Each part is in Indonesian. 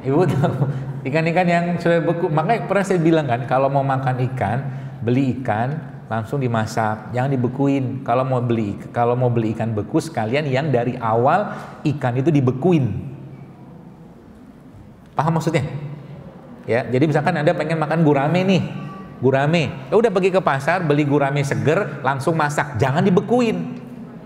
Ibu tahu ikan-ikan yang sudah beku. Makanya pernah saya bilang kan, kalau mau makan ikan, beli ikan langsung dimasak, jangan dibekuin. Kalau mau beli ikan beku sekalian yang dari awal ikan itu dibekuin. Paham maksudnya? Ya, jadi misalkan Anda pengen makan gurame nih, gurame, ya udah pergi ke pasar beli gurame seger, langsung masak, jangan dibekuin.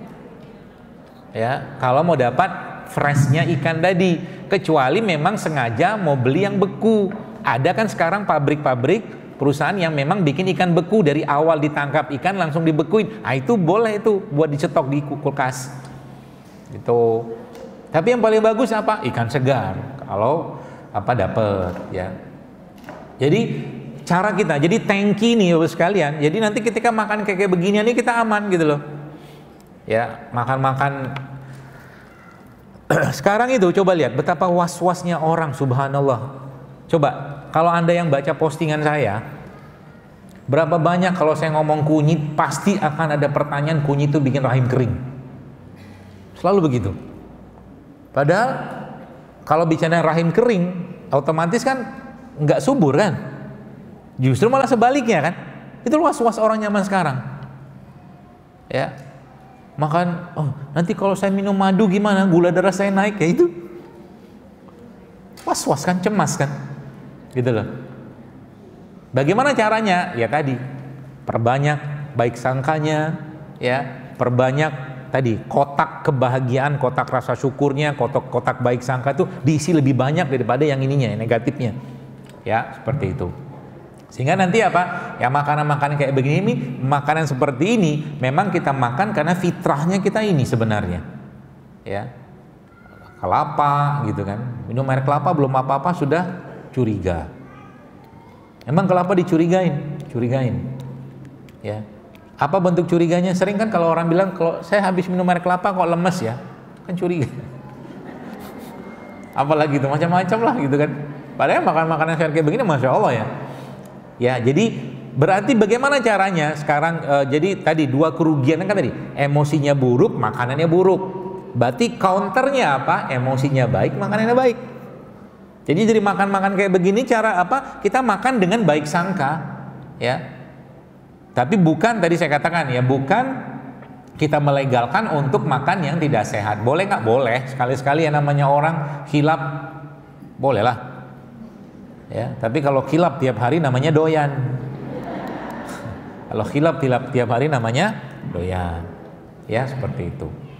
Ya, kalau mau dapat freshnya ikan tadi, kecuali memang sengaja mau beli yang beku. Ada kan sekarang pabrik-pabrik perusahaan yang memang bikin ikan beku dari awal ditangkap ikan langsung dibekuin. Ah itu boleh itu buat dicetok di kulkas. Itu. Tapi yang paling bagus apa? Ikan segar. Kalau apa dapet ya. Jadi cara kita, jadi tangki nih Bapak sekalian. Jadi nanti ketika makan kayak beginian nih kita aman gitu loh. Ya, makan-makan sekarang itu coba lihat betapa was-wasnya orang, subhanallah. Coba kalau Anda yang baca postingan saya, berapa banyak kalau saya ngomong kunyit pasti akan ada pertanyaan kunyit itu bikin rahim kering. Selalu begitu. Padahal kalau bicara rahim kering otomatis kan nggak subur kan? Justru malah sebaliknya kan? Itu was-was orang zaman sekarang. Ya. Makan, oh nanti kalau saya minum madu gimana, gula darah saya naik, kayak itu was-was kan, cemas kan, gitu loh. Bagaimana caranya? Ya tadi, perbanyak baik sangkanya, ya, perbanyak tadi kotak kebahagiaan, kotak rasa syukurnya, kotak baik sangka itu diisi lebih banyak daripada yang ininya, yang negatifnya, ya seperti itu. Sehingga nanti apa? Ya makanan-makanan kayak begini nih, makanan seperti ini memang kita makan karena fitrahnya kita ini sebenarnya. Ya. Kelapa gitu kan. Minum air kelapa belum apa-apa sudah curiga. Emang kelapa dicurigain? Curigain. Ya. Apa bentuk curiganya? Sering kan kalau orang bilang kalau saya habis minum air kelapa kok lemes ya. Kan curiga. Apalagi itu macam-macam lah gitu kan. Padahal makan-makanan kayak begini Masya Allah ya. Ya, jadi berarti bagaimana caranya sekarang? Jadi tadi dua kerugian kan tadi, emosinya buruk, makanannya buruk. Berarti counternya apa? Emosinya baik, makanannya baik. Jadi dari makan-makan kayak begini cara apa? Kita makan dengan baik sangka, ya. Tapi bukan tadi saya katakan ya, bukan kita melegalkan untuk makan yang tidak sehat. Boleh nggak? Boleh. Sekali-sekali yang namanya orang khilaf, bolehlah. Ya, tapi kalau khilaf tiap hari namanya doyan. Kalau khilaf tiap hari namanya doyan. Ya, seperti itu.